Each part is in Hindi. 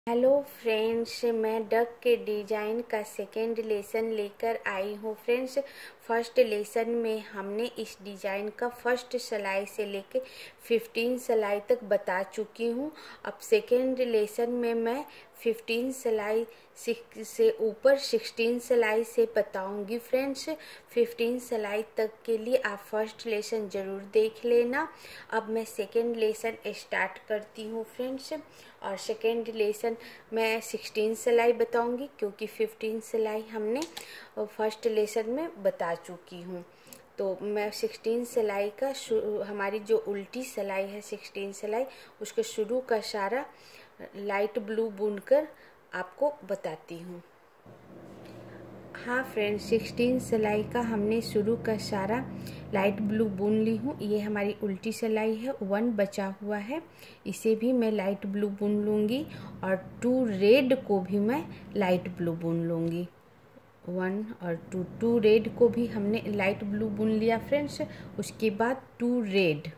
हेलो फ्रेंड्स, मैं डक के डिज़ाइन का सेकेंड लेसन लेकर आई हूँ। फ्रेंड्स, फर्स्ट लेसन में हमने इस डिज़ाइन का फर्स्ट सिलाई से लेके 15 सिलाई तक बता चुकी हूँ। अब सेकेंड लेसन में मैं 15 सिलाई से ऊपर 16 सिलाई से बताऊंगी। फ्रेंड्स, 15 सिलाई तक के लिए आप फर्स्ट लेसन ज़रूर देख लेना। अब मैं सेकेंड लेसन स्टार्ट करती हूँ फ्रेंड्स, और सेकेंड लेसन मैं 16 सिलाई बताऊंगी क्योंकि 15 सिलाई हमने फर्स्ट लेसन में बता चुकी हूँ। तो मैं 16 सिलाई का हमारी जो उल्टी सिलाई है 16 सिलाई, उसके शुरू का सारा लाइट ब्लू बुनकर आपको बताती हूँ। हाँ फ्रेंड्स, 16 सिलाई का हमने शुरू का सारा लाइट ब्लू बुन ली हूँ। ये हमारी उल्टी सिलाई है, 1 बचा हुआ है, इसे भी मैं लाइट ब्लू बुन लूँगी और 2 रेड को भी मैं लाइट ब्लू बुन लूँगी। 1 और 2 रेड को भी हमने लाइट ब्लू बुन लिया फ्रेंड्स। उसके बाद 2 रेड,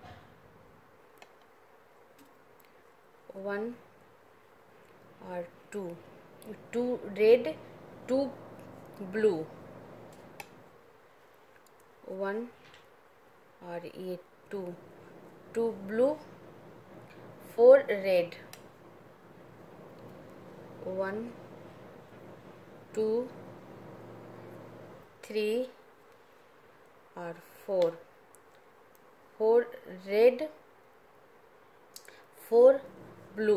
1 और 2 रेड, 2 ब्लू, 1 और ये 2 ब्लू, 4 रेड, 1 2 3 और 4 रेड, 4 ब्लू,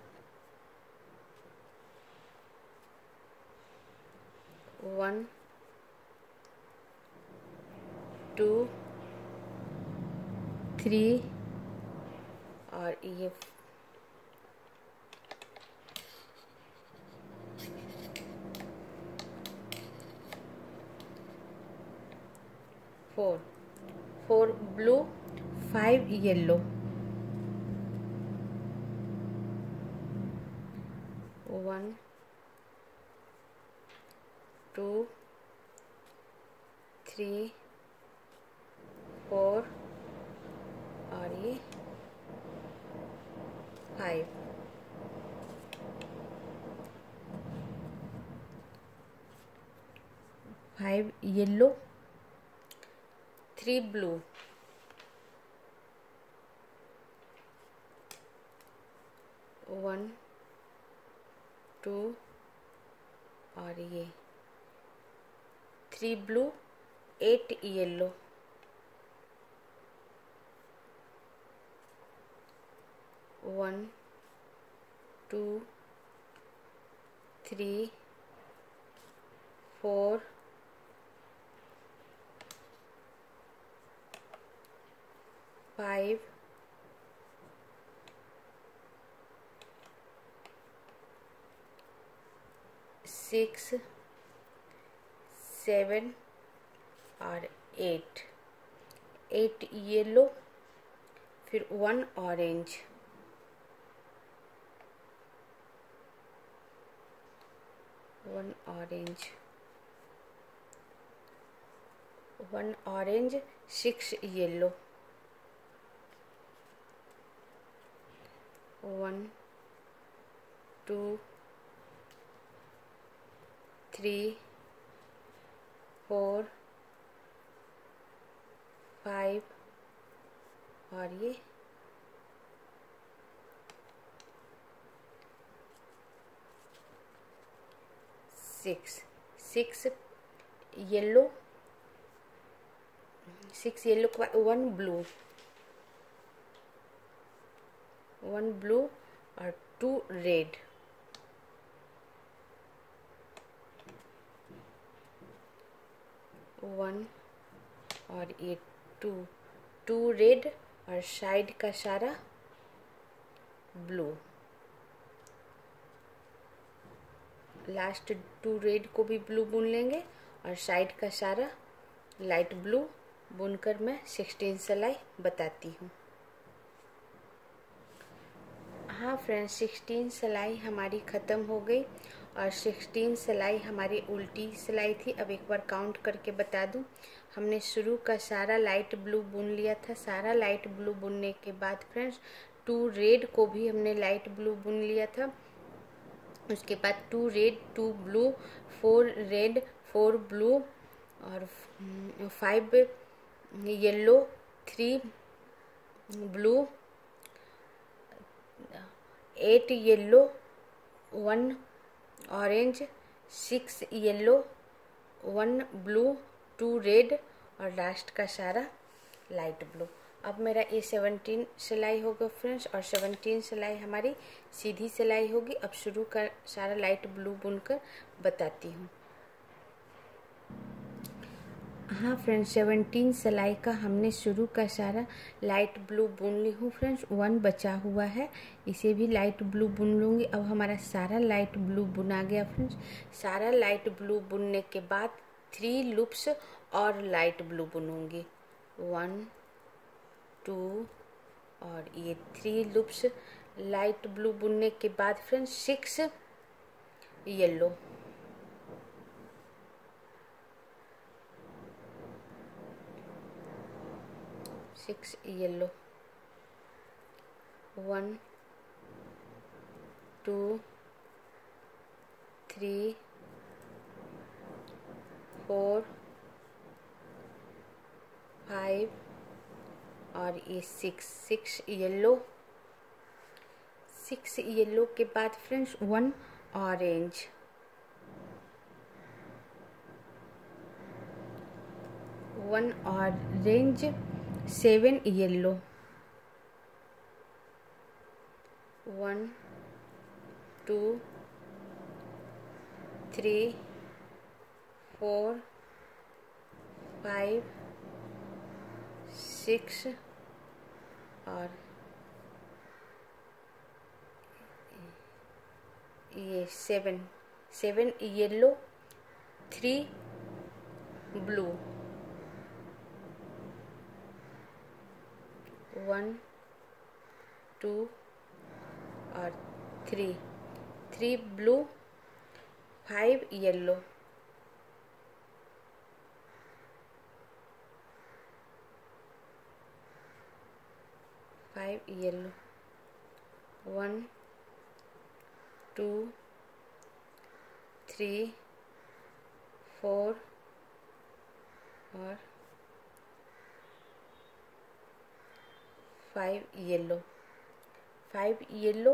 1 2 3 और ये 4 ब्लू, 5 येलो, 1 2 3 4 और ये 5 येलो, 3 ब्लू, 1 2 और ये 3 ब्लू, 8 येलो, 1 2 3 4 5 6 7 और 8 येलो, फिर 1 ऑरेंज, 1 ऑरेंज, 6 येलो, 1 2 3 4 5 और ये 6 येलो, 6 येलो के बाद 1 ब्लू और 2 रेड, 1 और ये 2 रेड और साइड का सारा ब्लू। लास्ट 2 रेड को भी ब्लू बुन लेंगे और साइड का सारा लाइट ब्लू बुनकर मैं 16 सिलाई बताती हूँ। हाँ फ्रेंड्स, 16 सिलाई हमारी ख़त्म हो गई और 16 सिलाई हमारी उल्टी सिलाई थी। अब एक बार काउंट करके बता दूँ, हमने शुरू का सारा लाइट ब्लू बुन लिया था। सारा लाइट ब्लू बुनने के बाद फ्रेंड्स 2 रेड को भी हमने लाइट ब्लू बुन लिया था। उसके बाद 2 रेड 2 ब्लू 4 रेड 4 ब्लू और 5 yellow 3 blue 8 yellow 1 orange 6 yellow 1 blue 2 red और लास्ट का सारा लाइट ब्लू। अब मेरा ये 17 सिलाई होगा फ्रेंड्स, और 17 सिलाई हमारी सीधी सिलाई होगी। अब शुरू का सारा लाइट ब्लू बुनकर बताती हूँ। हाँ फ्रेंड्स, 17 सिलाई का हमने शुरू का सारा लाइट ब्लू बुन ली हूँ फ्रेंड्स। 1 बचा हुआ है, इसे भी लाइट ब्लू बुन लूँगी। अब हमारा सारा लाइट ब्लू बुना गया फ्रेंड्स। सारा लाइट ब्लू बुनने के बाद 3 लूप्स और लाइट ब्लू बुनूंगी। 1 2 और ये 3 लूप्स लाइट ब्लू बुनने के बाद फ्रेंड्स 6 येलो 6 येलो 1 2 3 4 5 और ये 6 येलो 6 येलो के बाद फ्रेंड्स 1 ऑरेंज 1 ऑरेंज 7 येलो 1 2 3 4 5 6 और ये 7 येलो 3 ब्लू 1 2 और 3 ब्लू 5 येलो 5 येलो 1 2 3 4 और 5 येलो 5 येलो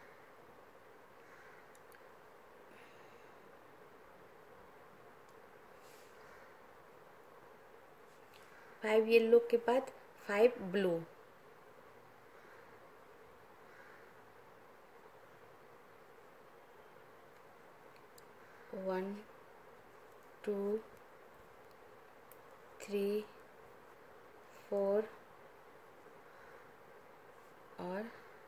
5 येलो के बाद 5 ब्लू 1 2 3 4 और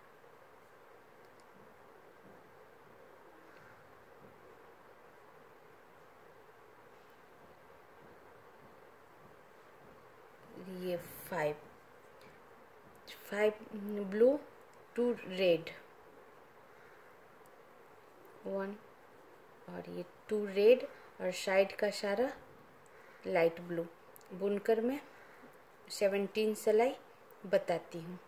5 ब्लू 2 रेड 1 और ये 2 रेड और साइड का सारा लाइट ब्लू बुनकर मैं 17 सिलाई बताती हूँ।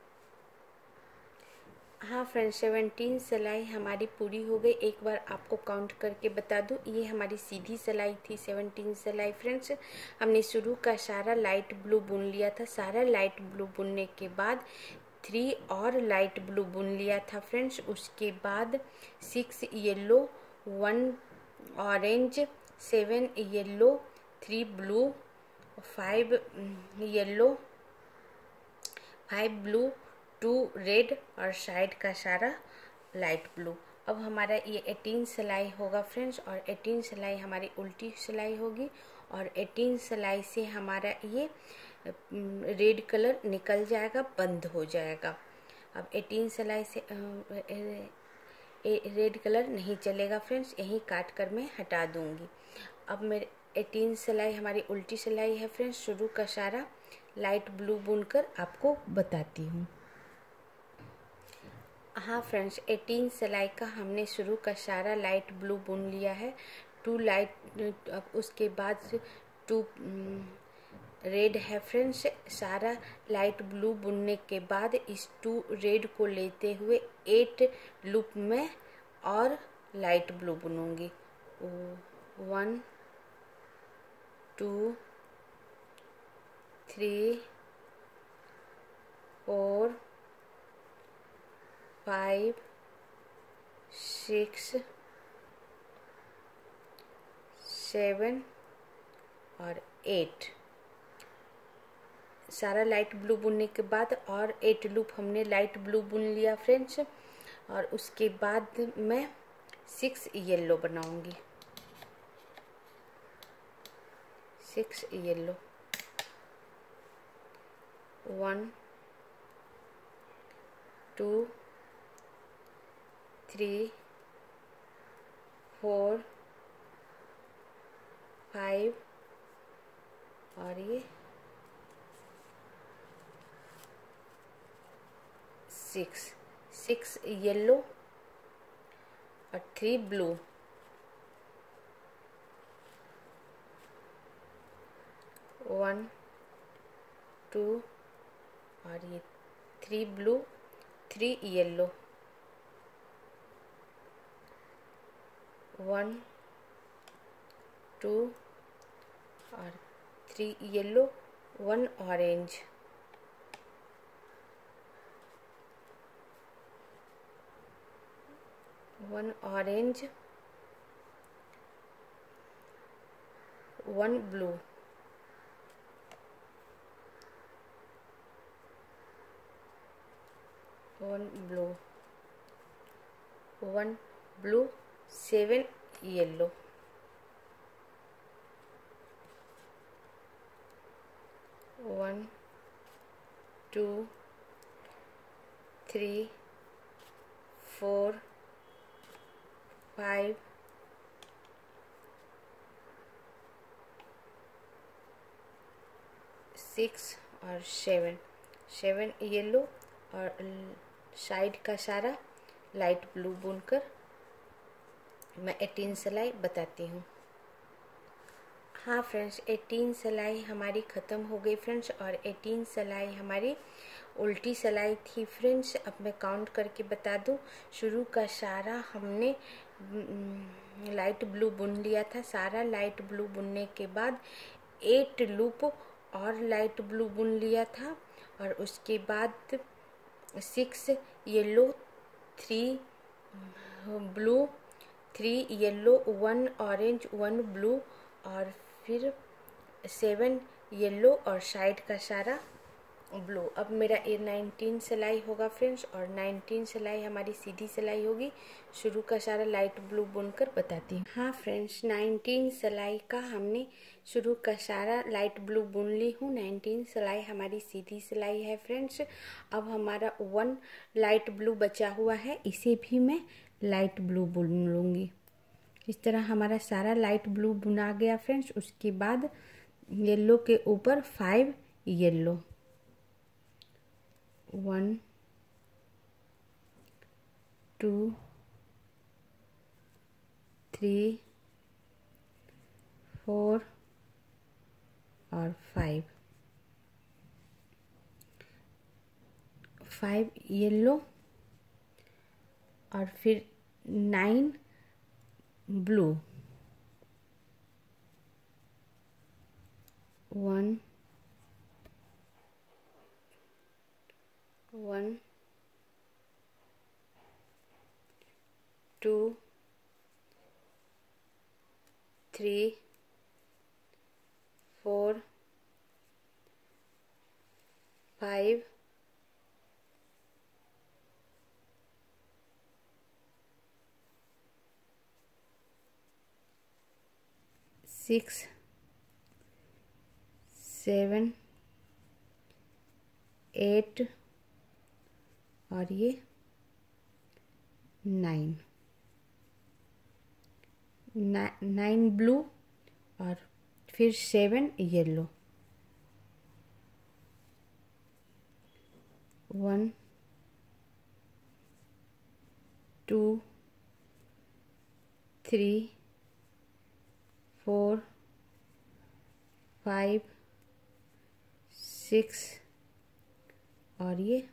हाँ फ्रेंड्स, 17 सिलाई हमारी पूरी हो गई। एक बार आपको काउंट करके बता दूँ, ये हमारी सीधी सिलाई थी 17 सिलाई फ्रेंड्स। हमने शुरू का सारा लाइट ब्लू बुन लिया था। सारा लाइट ब्लू बुनने के बाद 3 और लाइट ब्लू बुन लिया था फ्रेंड्स। उसके बाद 6 yellow 1 orange 7 yellow 3 blue 5 yellow 5 blue 2 red और साइड का सारा लाइट ब्लू। अब हमारा ये 18 सिलाई होगा फ्रेंड्स, और 18 सिलाई हमारी उल्टी सिलाई होगी, और 18 सिलाई से हमारा ये रेड कलर निकल जाएगा, बंद हो जाएगा। अब 18 सिलाई से रेड कलर नहीं चलेगा फ्रेंड्स, यही काट कर मैं हटा दूंगी। अब मेरे 18 सिलाई हमारी उल्टी सिलाई है फ्रेंड्स। शुरू का सारा लाइट ब्लू बुनकर आपको बताती हूँ। हाँ फ्रेंड्स, 18 सिलाई का हमने शुरू का सारा लाइट ब्लू बुन लिया है। 2 लाइट, अब उसके बाद 2 रेड है फ्रेंड्स। सारा लाइट ब्लू बुनने के बाद इस 2 रेड को लेते हुए 8 लूप में और लाइट ब्लू बुनूंगी। 1 2 3 4 5 6 7 और 8। सारा लाइट ब्लू बुनने के बाद और 8 लूप हमने लाइट ब्लू बुन लिया फ्रेंड्स। और उसके बाद मैं 6 येलो बनाऊंगी। 6 येलो। 1 2 3 4 5 और ये 6 येलो और 3 ब्लू। 1 2 और ये 3 ब्लू 3 येलो। 1 2 और 3 yellow 1 orange. 1 orange 1 blue. 1 blue 1 blue 7 yellow. 1 2 3 4 5 6 और 7 येलो और साइड का सारा लाइट ब्लू बुनकर मैं 18 सिलाई बताती हूँ। हाँ फ्रेंड्स, 18 सिलाई हमारी ख़त्म हो गई फ्रेंड्स। और 18 सिलाई हमारी उल्टी सिलाई थी फ्रेंड्स। अब मैं काउंट करके बता दूँ। शुरू का सारा हमने लाइट ब्लू बुन लिया था। सारा लाइट ब्लू बुनने के बाद 8 लूप और लाइट ब्लू बुन लिया था। और उसके बाद 6 yellow 3 blue 3 yellow 1 orange 1 blue और फिर 7 येलो और साइड का सारा ब्लू। अब मेरा ये 19 सिलाई होगा फ्रेंड्स। और 19 सिलाई हमारी सीधी सिलाई होगी। शुरू का सारा लाइट ब्लू बुनकर बताती हूँ। हाँ फ्रेंड्स, 19 सिलाई का हमने शुरू का सारा लाइट ब्लू बुन ली हूँ। 19 सिलाई हमारी सीधी सिलाई है फ्रेंड्स। अब हमारा 1 लाइट ब्लू बचा हुआ है, इसे भी मैं लाइट ब्लू बुन लूँगी। इस तरह हमारा सारा लाइट ब्लू बुना गया फ्रेंड्स। उसके बाद येलो के ऊपर 5 येलो। 1 2 3 4 और 5 येलो और फिर 9 ब्लू। 1 2 3 4 5 6 7 8 और ये 9 ब्लू और फिर 7 येलो। 1 2 3 4 5 6 और ये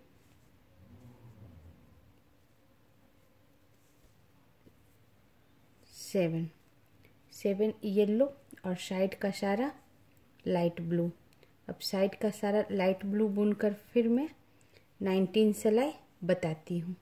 7 7 येलो और साइड का सारा लाइट ब्लू। अब साइड का सारा लाइट ब्लू बुनकर फिर मैं 19 सिलाई बताती हूँ।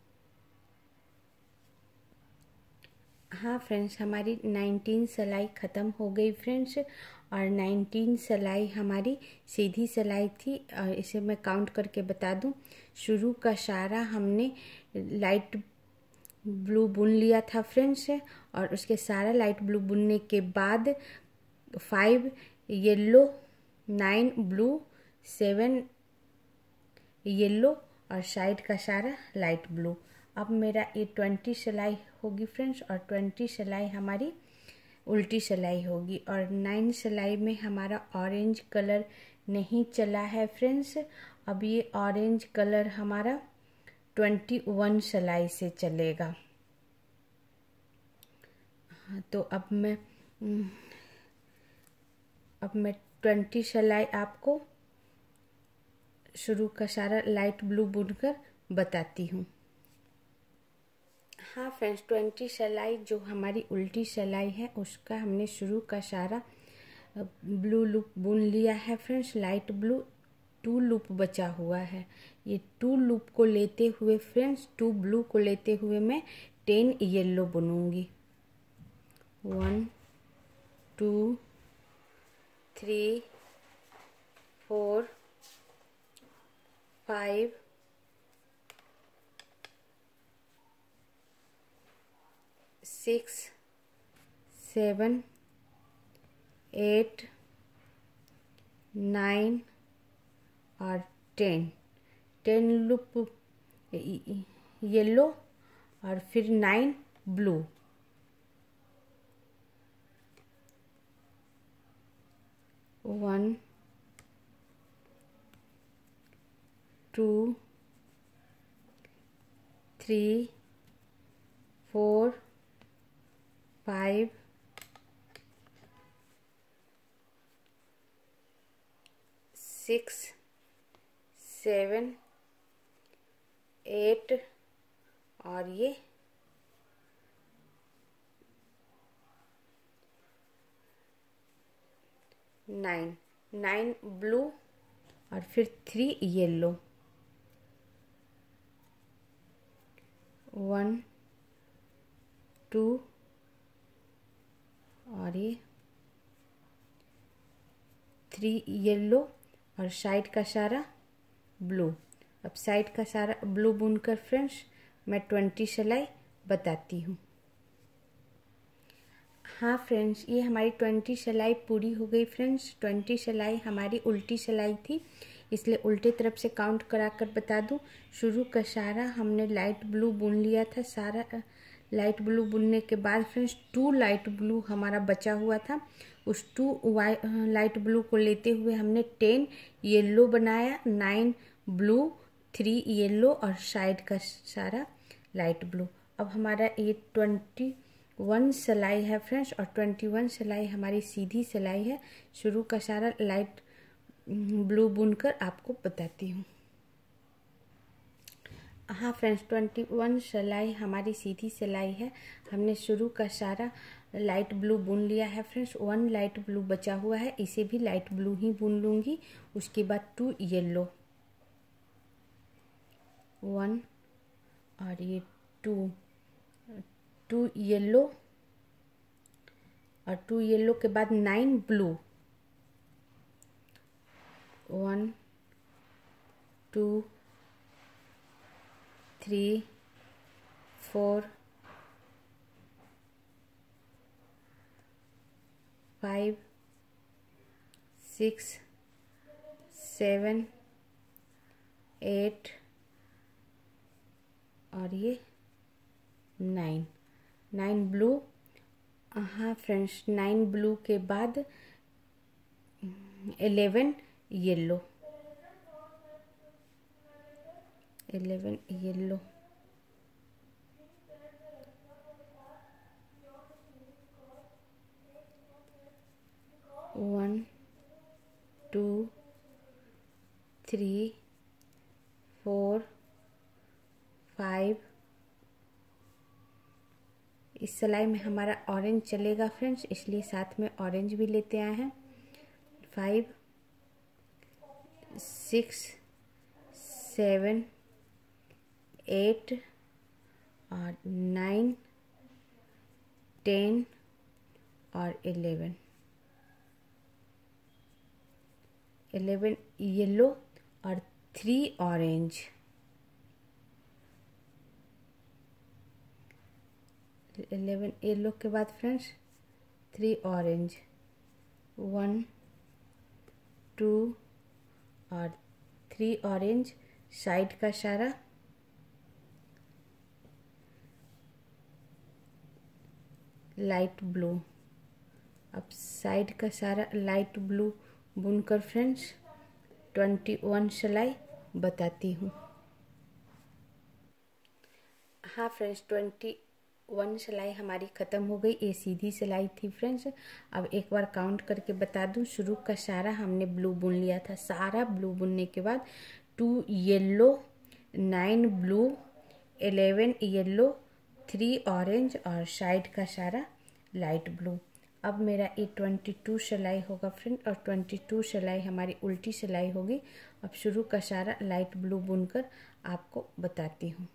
हाँ फ्रेंड्स, हमारी 19 सिलाई ख़त्म हो गई फ्रेंड्स, और 19 सिलाई हमारी सीधी सिलाई थी। और इसे मैं काउंट करके बता दूँ, शुरू का सारा हमने लाइट ब्लू बुन लिया था फ्रेंड्स, और उसके सारा लाइट ब्लू बुनने के बाद 5 येलो, 9 ब्लू, 7 येलो और साइड का सारा लाइट ब्लू। अब मेरा ये 20 सिलाई होगी फ्रेंड्स, और 20 सिलाई हमारी उल्टी सिलाई होगी। और 9 सिलाई में हमारा ऑरेंज कलर नहीं चला है फ्रेंड्स। अब ये ऑरेंज कलर हमारा 21 सिलाई से चलेगा। तो अब मैं 20 सिलाई आपको शुरू का सारा लाइट ब्लू बुनकर बताती हूँ। हाँ फ्रेंड्स, 20 सिलाई जो हमारी उल्टी सिलाई है उसका हमने शुरू का सारा ब्लू लूप बुन लिया है फ्रेंड्स, लाइट ब्लू। 2 लूप बचा हुआ है। ये 2 लूप को लेते हुए फ्रेंड्स, 2 ब्लू को लेते हुए मैं 10 येलो बुनूंगी। 1 2 3 4 5 6 7 8 9 और 10 लूप येलो और फिर 9 ब्लू। 1 2 3 4 5 6 7 8 और ये 9 ब्लू और फिर 3 येलो। 1 2 और ये 3 येलो और साइड का सारा ब्लू। अब साइड का सारा ब्लू बुनकर फ्रेंड्स मैं 20 सिलाई बताती हूँ। हाँ फ्रेंड्स, ये हमारी 20 सिलाई पूरी हो गई फ्रेंड्स। 20 सिलाई हमारी उल्टी सिलाई थी, इसलिए उल्टे तरफ से काउंट कराकर बता दूँ। शुरू का सारा हमने लाइट ब्लू बुन लिया था। सारा लाइट ब्लू बुनने के बाद फ्रेंड्स 2 लाइट ब्लू हमारा बचा हुआ था। उस 2 लाइट ब्लू को लेते हुए हमने 10 येलो बनाया, 9 ब्लू, 3 येलो और साइड का सारा लाइट ब्लू। अब हमारा ये 21 सिलाई है फ्रेंड्स, और 21 सिलाई हमारी सीधी सिलाई है। शुरू का सारा लाइट ब्लू बुनकर आपको बताती हूँ। हाँ फ्रेंड्स, 21 सिलाई हमारी सीधी सिलाई है। हमने शुरू का सारा लाइट ब्लू बुन लिया है फ्रेंड्स। 1 लाइट ब्लू बचा हुआ है, इसे भी लाइट ब्लू ही बुन लूँगी। उसके बाद 2 येलो, 1 और ये 2 येलो और 2 येलो के बाद 9 ब्लू। 1 2 3 4 5 6 7 8 और ये 9 ब्लू। हाँ फ्रेंड्स, 9 ब्लू के बाद 11 येलो, 11 येलो, 1 2 3 4 5 इस सिलाई में हमारा ऑरेंज चलेगा फ्रेंड्स, इसलिए साथ में ऑरेंज भी लेते आए हैं। 5 6 7 8 और 9 10 और 11 येलो और 3 ऑरेंज। 11 येलो के बाद फ्रेंड्स 3 ऑरेंज, 1 2 और 3 ऑरेंज। साइड का सारा लाइट ब्लू। अब साइड का सारा लाइट ब्लू बुनकर फ्रेंड्स 21 सिलाई बताती हूँ। हाँ फ्रेंड्स, 21 सिलाई हमारी ख़त्म हो गई। ये सीधी सिलाई थी फ्रेंड्स। अब एक बार काउंट करके बता दूँ, शुरू का सारा हमने ब्लू बुन लिया था। सारा ब्लू बुनने के बाद 2 येलो, 9 ब्लू, 11 येलो, 3 ऑरेंज और साइड का सारा लाइट ब्लू। अब मेरा ये 22 सिलाई होगा फ्रेंड, और 22 सिलाई हमारी उल्टी सिलाई होगी। अब शुरू का सारा लाइट ब्लू बुनकर आपको बताती हूँ।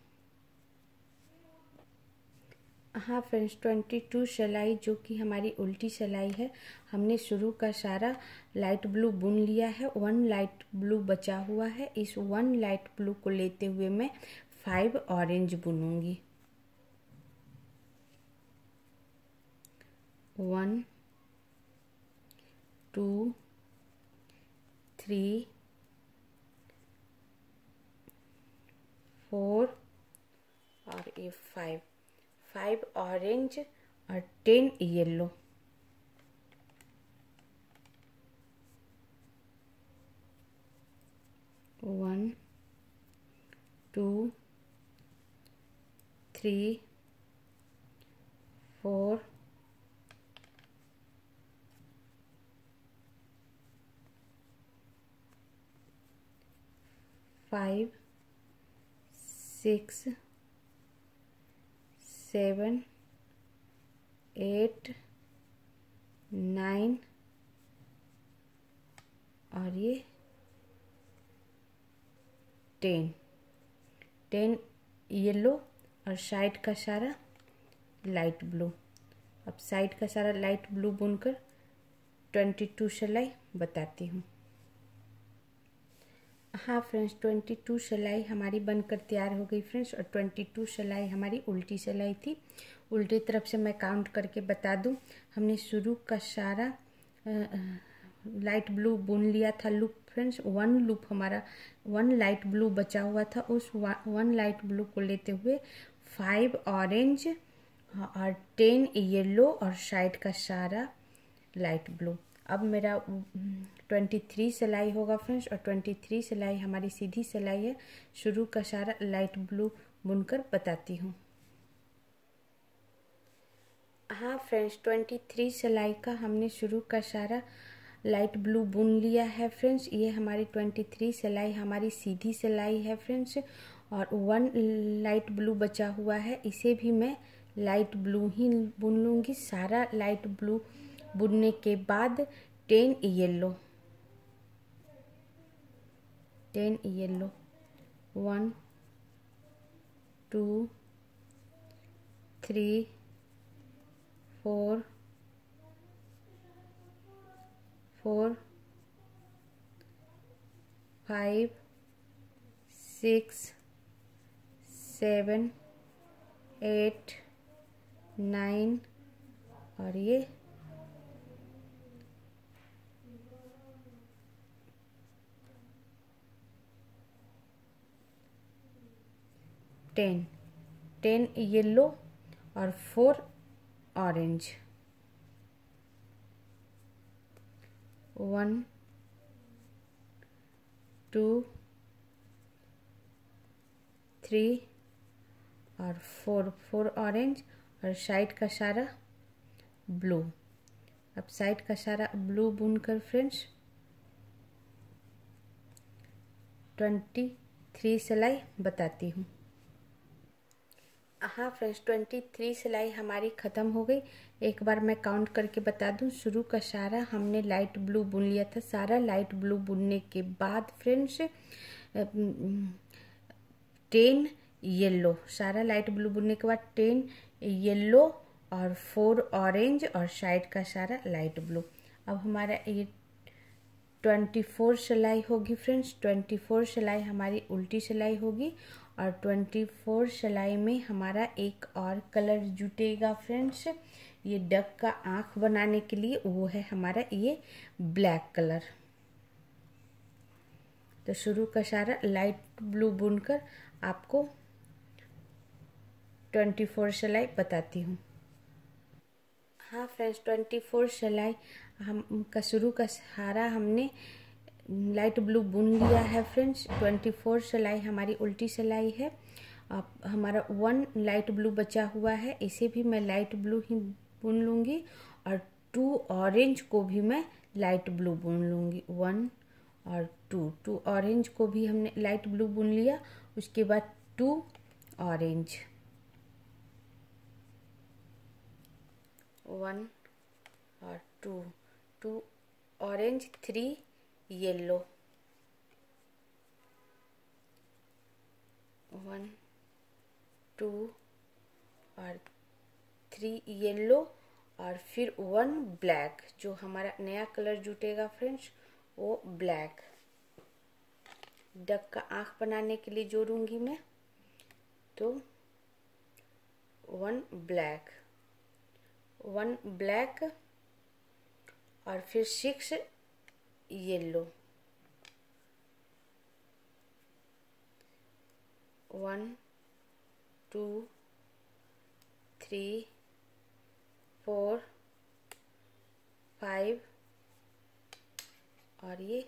हाँ फ्रेंड्स, 22 सिलाई जो कि हमारी उल्टी सिलाई है, हमने शुरू का सारा लाइट ब्लू बुन लिया है। 1 लाइट ब्लू बचा हुआ है। इस 1 लाइट ब्लू को लेते हुए मैं 5 ऑरेंज बुनूंगी। 1 2 3 4 और ये 5 ऑरेंज और 10 येलो। 1 2 3 4 5 6 7 8 9 और ये 10 येलो और साइड का सारा लाइट ब्लू। अब साइड का सारा लाइट ब्लू बुनकर 22 सिलाई बताती हूँ। हाँ फ्रेंड्स, 22 सिलाई हमारी बनकर तैयार हो गई फ्रेंड्स, और 22 सिलाई हमारी उल्टी सिलाई थी। उल्टी तरफ से मैं काउंट करके बता दूं, हमने शुरू का सारा लाइट ब्लू बुन लिया था लूप फ्रेंड्स। 1 लूप हमारा 1 लाइट ब्लू बचा हुआ था। उस 1 लाइट ब्लू को लेते हुए 5 ऑरेंज और 10 येलो और साइड का सारा लाइट ब्लू। अब मेरा 23 सिलाई होगा फ्रेंड्स, और 23 सिलाई हमारी सीधी सिलाई है। शुरू का सारा लाइट ब्लू बुनकर बताती हूँ। हाँ फ्रेंड्स, 23 सिलाई का हमने शुरू का सारा लाइट ब्लू बुन लिया है फ्रेंड्स। ये हमारी 23 सिलाई हमारी सीधी सिलाई है फ्रेंड्स, और 1 लाइट ब्लू बचा हुआ है, इसे भी मैं लाइट ब्लू ही बुन लूँगी। सारा लाइट ब्लू बुनने के बाद 10 येलो 1 2 3 4 5 6 7 8 9 और ये 10 येलो और 4 ऑरेंज। 1 2 3 और 4 ऑरेंज और साइड का सारा ब्लू। अब साइड का सारा ब्लू बुनकर फ्रेंड्स 23 सिलाई बताती हूँ। हाँ फ्रेंड्स, 23 सिलाई हमारी ख़त्म हो गई। एक बार मैं काउंट करके बता दूं। शुरू का सारा हमने लाइट ब्लू बुन लिया था। सारा लाइट ब्लू बुनने के बाद फ्रेंड्स 10 येलो, सारा लाइट ब्लू बुनने के बाद 10 येलो और 4 ऑरेंज और साइड का सारा लाइट ब्लू। अब हमारा ये 24 सिलाई होगी फ्रेंड्स। 24 सिलाई हमारी उल्टी सिलाई होगी और 24 सिलाई में हमारा एक और कलर जुटेगा फ्रेंड्स, ये डक का आँख बनाने के लिए। वो है हमारा ये ब्लैक कलर। तो शुरू का सारा लाइट ब्लू बुनकर आपको 24 सिलाई बताती हूँ। हाँ फ्रेंड्स, 24 सिलाई हम का शुरू का सारा हमने लाइट ब्लू बुन लिया है फ्रेंड्स। 24 सिलाई हमारी उल्टी सिलाई है। अब हमारा 1 लाइट ब्लू बचा हुआ है, इसे भी मैं लाइट ब्लू ही बुन लूँगी और 2 ऑरेंज को भी मैं लाइट ब्लू बुन लूँगी। 1 और 2 ऑरेंज को भी हमने लाइट ब्लू बुन लिया। उसके बाद 2 ऑरेंज, 1 और 2 ऑरेंज, 3 येलो, 1 2 और 3 येलो और फिर 1 ब्लैक। जो हमारा नया कलर जुटेगा फ्रेंड्स वो ब्लैक। डक का आँख बनाने के लिए जोड़ूंगी मैं, तो 1 ब्लैक, 1 ब्लैक और फिर 6 येलो, 1 2 3 4 5 और ये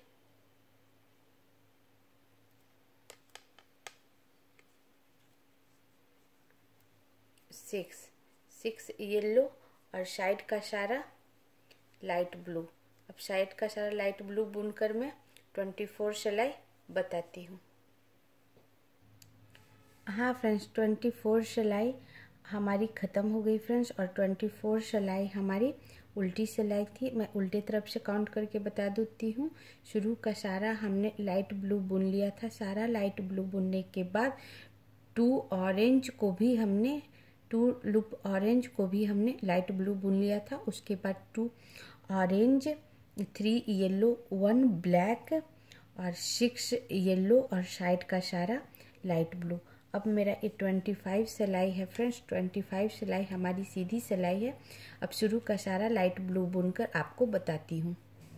6 येलो और साइड का सारा लाइट ब्लू। अब साइड का सारा लाइट ब्लू बुनकर मैं 24 सिलाई बताती हूँ। हाँ फ्रेंड्स, 24 सिलाई हमारी ख़त्म हो गई फ्रेंड्स और 24 सिलाई हमारी उल्टी सिलाई थी। मैं उल्टे तरफ से काउंट करके बता देती हूँ। शुरू का सारा हमने लाइट ब्लू बुन लिया था। सारा लाइट ब्लू बुनने के बाद 2 ऑरेंज को भी हमने 2 लूप ऑरेंज को भी हमने लाइट ब्लू बुन लिया था। उसके बाद 2 ऑरेंज, 3 येलो, 1 ब्लैक और 6 येलो और साइड का सारा लाइट ब्लू। अब मेरा ये 25 सिलाई है फ्रेंड्स। 25 सिलाई हमारी सीधी सिलाई है। अब शुरू का सारा लाइट ब्लू बुनकर आपको बताती हूँ।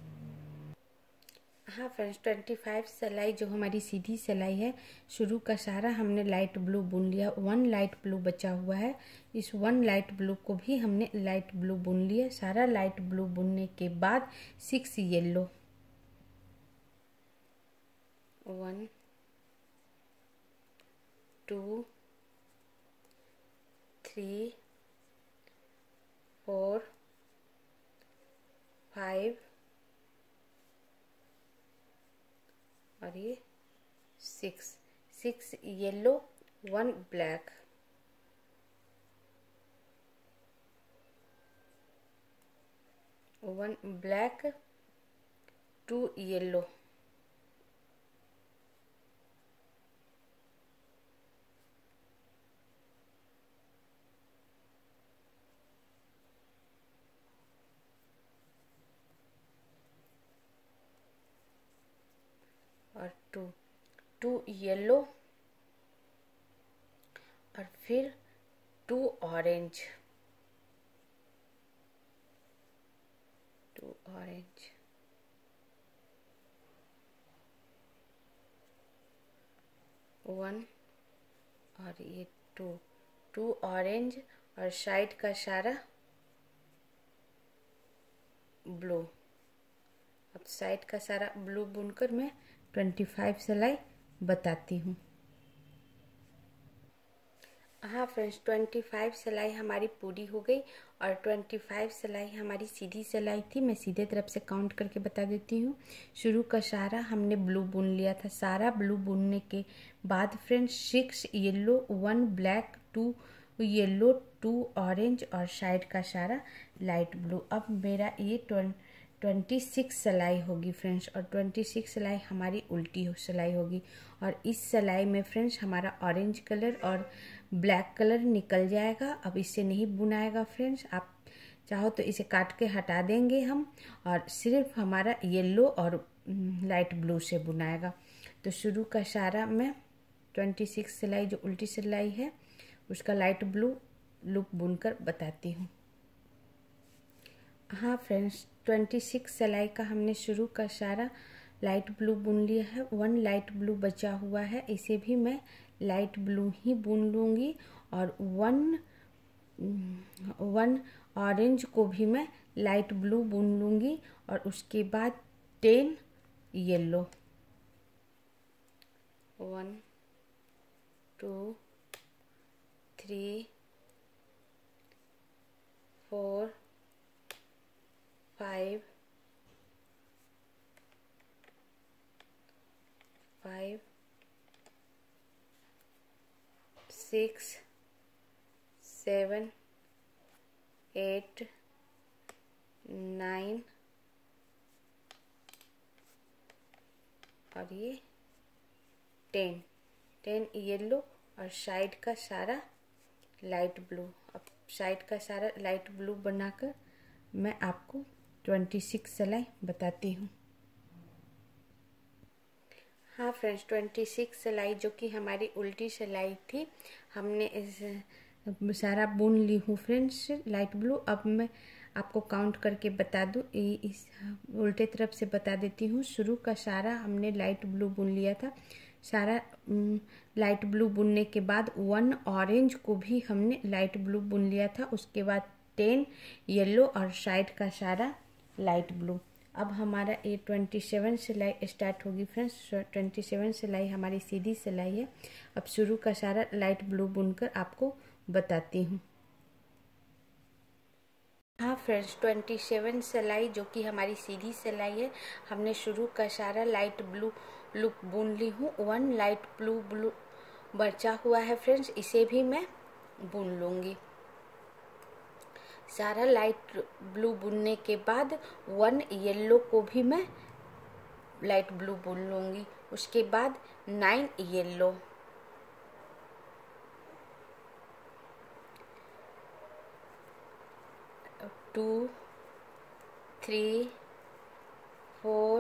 हाँ फ्रेंड्स, 25 सिलाई जो हमारी सीधी सिलाई है, शुरू का सारा हमने लाइट ब्लू बुन लिया। 1 लाइट ब्लू बचा हुआ है, इस 1 लाइट ब्लू को भी हमने लाइट ब्लू बुन लिया। सारा लाइट ब्लू बुनने के बाद 6 येलो, 1 2 3 4 5 और ये 6 येलो, 1 ब्लैक, 1 ब्लैक, 2 येलो, और 2 येलो और फिर 2 ऑरेंज, 2 ऑरेंज, 1 और ये 2 ऑरेंज और साइड का सारा ब्लू। अब साइड का सारा ब्लू बुनकर मैं 25 सिलाई बताती हूँ। हाँ फ्रेंड्स, 25 सिलाई हमारी पूरी हो गई और 25 सिलाई हमारी सीधी सिलाई थी। मैं सीधे तरफ से काउंट करके बता देती हूँ। शुरू का सारा हमने ब्लू बुन लिया था। सारा ब्लू बुनने के बाद friends 6 yellow, 1 black, 2 yellow, 2 orange और साइड का सारा लाइट ब्लू। अब मेरा ये 26 सिलाई होगी फ्रेंड्स, और 26 सिलाई हमारी उल्टी सिलाई होगी। और इस सिलाई में फ्रेंड्स हमारा ऑरेंज कलर और ब्लैक कलर निकल जाएगा। अब इसे नहीं बुनाएगा फ्रेंड्स, आप चाहो तो इसे काट के हटा देंगे हम, और सिर्फ हमारा येलो और लाइट ब्लू से बुनाएगा। तो शुरू का सारा मैं 26 सिलाई जो उल्टी सिलाई है उसका लाइट ब्लू लुक बुनकर बताती हूँ। हाँ फ्रेंड्स, 26 सिलाई का हमने शुरू का सारा लाइट ब्लू बुन लिया है। 1 लाइट ब्लू बचा हुआ है, इसे भी मैं लाइट ब्लू ही बुन लूँगी। और 1 ऑरेंज को भी मैं लाइट ब्लू बुन लूँगी। और उसके बाद 10 येलो, 1 2 3 4 5 6 7 8 9 और ये 10 येलो और साइड का सारा लाइट ब्लू। अब साइड का सारा लाइट ब्लू बनाकर मैं आपको 26 सिलाई बताती हूँ। हाँ फ्रेंड्स, 26 सिलाई जो कि हमारी उल्टी सिलाई थी, हमने इस सारा बुन ली हूँ फ्रेंड्स लाइट ब्लू। अब मैं आपको काउंट करके बता दूँ, इस उल्टे तरफ से बता देती हूँ। शुरू का सारा हमने लाइट ब्लू बुन लिया था। सारा लाइट ब्लू बुनने के बाद 1 ऑरेंज को भी हमने लाइट ब्लू बुन लिया था। उसके बाद 10 येलो और साइड का सारा लाइट ब्लू। अब हमारा ये 27 सिलाई स्टार्ट होगी फ्रेंड्स। 27 सिलाई हमारी सीधी सिलाई है। अब शुरू का सारा लाइट ब्लू बुनकर आपको बताती हूँ। हाँ फ्रेंड्स, 27 सिलाई जो कि हमारी सीधी सिलाई है, हमने शुरू का सारा लाइट ब्लू लुक बुन ली हूँ। 1 लाइट ब्लू बचा हुआ है फ्रेंड्स, इसे भी मैं बुन लूँगी। सारा लाइट ब्लू बुनने के बाद 1 येलो को भी मैं लाइट ब्लू बुन लूँगी। उसके बाद 9 येलो, 2 3 4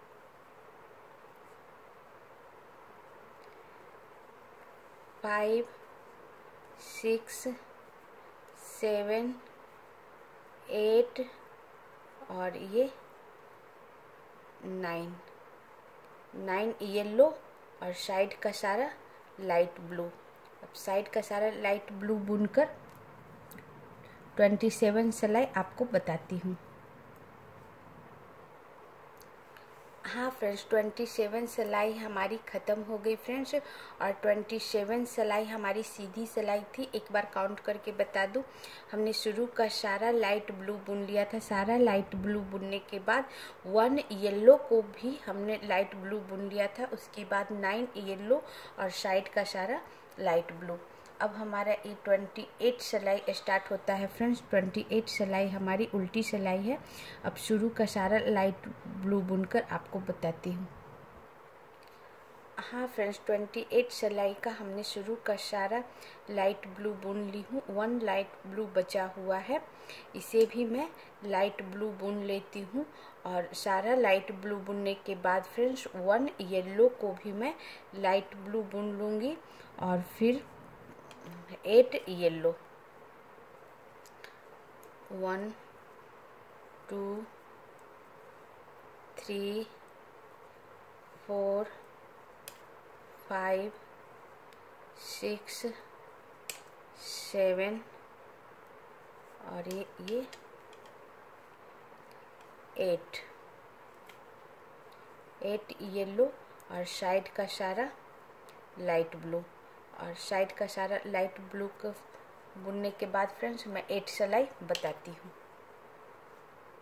5 6 7 8 और ये 9 येलो और साइड का सारा लाइट ब्लू। अब साइड का सारा लाइट ब्लू बुनकर 27 सिलाई आपको बताती हूँ। हाँ फ्रेंड्स, 27 सिलाई हमारी ख़त्म हो गई फ्रेंड्स, और 27 सिलाई हमारी सीधी सिलाई थी। एक बार काउंट करके बता दूँ, हमने शुरू का सारा लाइट ब्लू बुन लिया था। सारा लाइट ब्लू बुनने के बाद 1 येलो को भी हमने लाइट ब्लू बुन लिया था। उसके बाद 9 येलो और साइड का सारा लाइट ब्लू। अब हमारा ये 28 सिलाई स्टार्ट होता है फ्रेंड्स। 28 सिलाई हमारी उल्टी सिलाई है। अब शुरू का सारा लाइट ब्लू बुनकर आपको बताती हूँ। हाँ फ्रेंड्स, 28 सिलाई का हमने शुरू का सारा लाइट ब्लू बुन ली हूँ। 1 लाइट ब्लू बचा हुआ है, इसे भी मैं लाइट ब्लू बुन लेती हूँ। और सारा लाइट ब्लू बुनने के बाद फ्रेंड्स 1 येलो को भी मैं लाइट ब्लू बुन लूँगी। और फिर 8 येलो, 1 2 3 4 5 6 7 और ये 8 येलो और साइड का सारा लाइट ब्लू। और साइड का सारा लाइट ब्लू को बुनने के बाद फ्रेंड्स मैं 8 सिलाई बताती हूँ।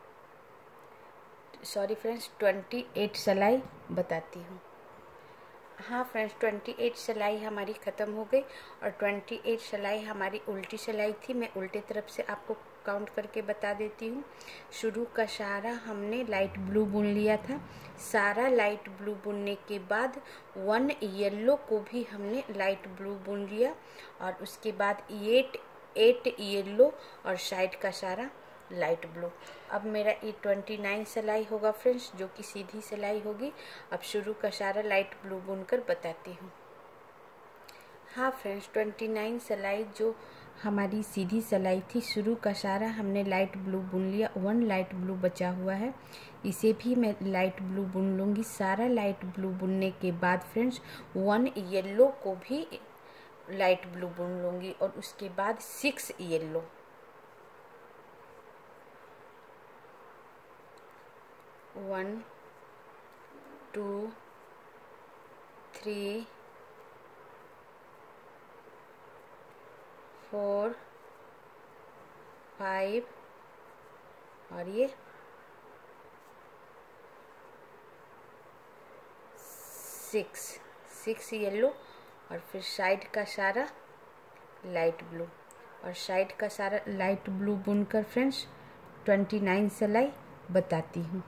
सॉरी फ्रेंड्स, 28 सिलाई बताती हूँ। हाँ फ्रेंड्स, 28 सिलाई हमारी ख़त्म हो गई और 28 सिलाई हमारी उल्टी सिलाई थी। मैं उल्टे तरफ से आपको काउंट करके बता देती हूँ। शुरू का सारा हमने लाइट ब्लू बुन लिया था। सारा लाइट ब्लू बुनने के बाद 1 येलो को भी हमने लाइट ब्लू बुन लिया और उसके बाद 8 येलो और साइड का सारा लाइट ब्लू। अब मेरा ये 29 सिलाई होगा फ्रेंड्स, जो कि सीधी सिलाई होगी। अब शुरू का सारा लाइट ब्लू बुनकर बताती हूँ। हाँ फ्रेंड्स, 29 सिलाई जो हमारी सीधी सिलाई थी, शुरू का सारा हमने लाइट ब्लू बुन लिया। 1 लाइट ब्लू बचा हुआ है, इसे भी मैं लाइट ब्लू बुन लूँगी। सारा लाइट ब्लू बुनने के बाद फ्रेंड्स 1 येलो को भी लाइट ब्लू बुन लूँगी और उसके बाद 6 येलो, 1 2 3 4 5 और ये 6 येलो और फिर साइड का सारा लाइट ब्लू और साइड का सारा लाइट ब्लू बुनकर फ्रेंड्स 29 सिलाई बताती हूँ।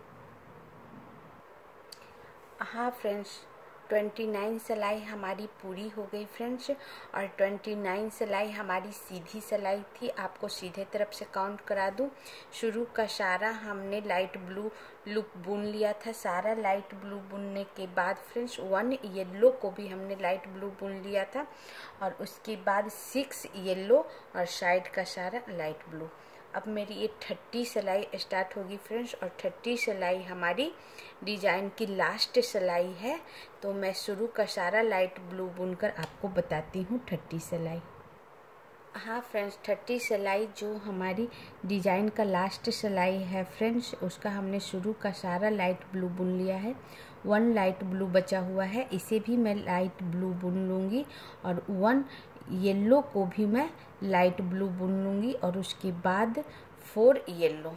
हाँ फ्रेंड्स, 29 सिलाई हमारी पूरी हो गई फ्रेंड्स और 29 सिलाई हमारी सीधी सिलाई थी। आपको सीधे तरफ से काउंट करा दूँ। शुरू का सारा हमने लाइट ब्लू लुक बुन लिया था। सारा लाइट ब्लू बुनने के बाद फ्रेंड्स 1 येलो को भी हमने लाइट ब्लू बुन लिया था और उसके बाद 6 येलो और साइड का सारा लाइट ब्लू। अब मेरी ये 30 सिलाई स्टार्ट होगी फ्रेंड्स और 30 सिलाई हमारी डिजाइन की लास्ट सिलाई है। तो मैं शुरू का सारा लाइट ब्लू बुनकर आपको बताती हूँ 30 सिलाई। हाँ फ्रेंड्स, 30 सिलाई जो हमारी डिजाइन का लास्ट सिलाई है फ्रेंड्स, उसका हमने शुरू का सारा लाइट ब्लू बुन लिया है। 1 लाइट ब्लू बचा हुआ है, इसे भी मैं लाइट ब्लू बुन लूँगी और 1 येलो को भी मैं लाइट ब्लू बुन लूँगी और उसके बाद 4 येलो,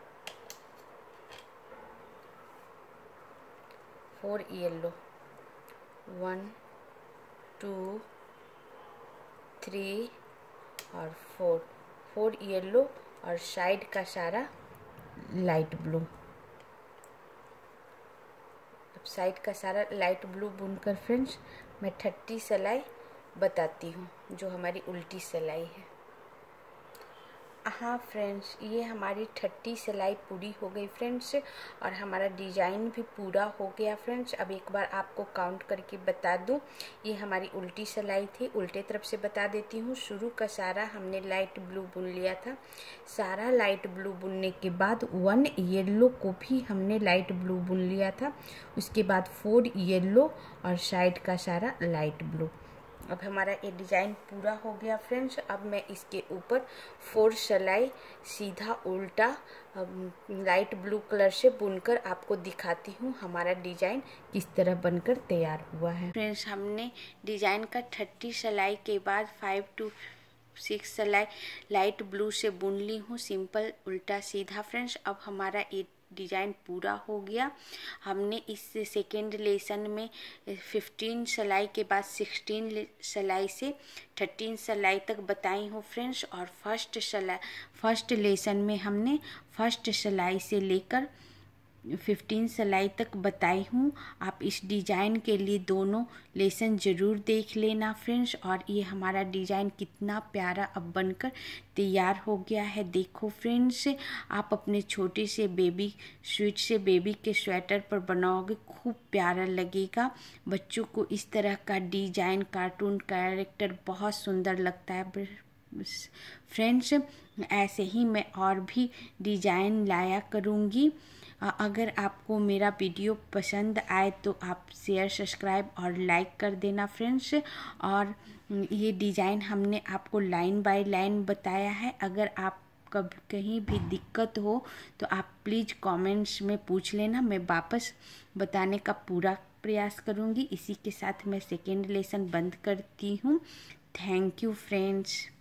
1 2 3 और 4 येलो और साइड का सारा लाइट ब्लू। अब साइड का सारा लाइट ब्लू बुनकर फ्रेंड्स मैं 30 सिलाई बताती हूँ, जो हमारी उल्टी सिलाई है। हाँ फ्रेंड्स, ये हमारी 30 सिलाई पूरी हो गई फ्रेंड्स और हमारा डिज़ाइन भी पूरा हो गया फ्रेंड्स। अब एक बार आपको काउंट करके बता दूँ, ये हमारी उल्टी सिलाई थी। उल्टे तरफ से बता देती हूँ। शुरू का सारा हमने लाइट ब्लू बुन लिया था। सारा लाइट ब्लू बुनने के बाद 1 येलो को भी हमने लाइट ब्लू बुन लिया था। उसके बाद 4 येलो और साइड का सारा लाइट ब्लू। अब हमारा ये डिज़ाइन पूरा हो गया फ्रेंड्स। अब मैं इसके ऊपर 4 सिलाई सीधा उल्टा लाइट ब्लू कलर से बुनकर आपको दिखाती हूँ हमारा डिज़ाइन किस तरह बनकर तैयार हुआ है। फ्रेंड्स, हमने डिज़ाइन का 30 सिलाई के बाद 5 to 6 सिलाई लाइट ब्लू से बुन ली हूँ, सिंपल उल्टा सीधा फ्रेंड्स। अब हमारा ये डिज़ाइन पूरा हो गया। हमने इस सेकेंड लेसन में 15 सिलाई के बाद 16 सिलाई से 13 सिलाई तक बताई हूँ फ्रेंड्स और फर्स्ट लेसन में हमने फर्स्ट सिलाई से लेकर 15 सिलाई तक बताई हूँ। आप इस डिज़ाइन के लिए दोनों लेसन ज़रूर देख लेना फ्रेंड्स। और ये हमारा डिज़ाइन कितना प्यारा अब बनकर तैयार हो गया है। देखो फ्रेंड्स, आप अपने छोटे से बेबी स्वीट से बेबी के स्वेटर पर बनाओगे, खूब प्यारा लगेगा। बच्चों को इस तरह का डिज़ाइन कार्टून कैरेक्टर बहुत सुंदर लगता है फ्रेंड्स। ऐसे ही मैं और भी डिज़ाइन लाया करूँगी। अगर आपको मेरा वीडियो पसंद आए तो आप शेयर, सब्सक्राइब और लाइक कर देना फ्रेंड्स। और ये डिज़ाइन हमने आपको लाइन बाय लाइन बताया है। अगर आप कभी कहीं भी दिक्कत हो तो आप प्लीज़ कमेंट्स में पूछ लेना, मैं वापस बताने का पूरा प्रयास करूँगी। इसी के साथ मैं सेकेंड लेसन बंद करती हूँ। Thank you friends.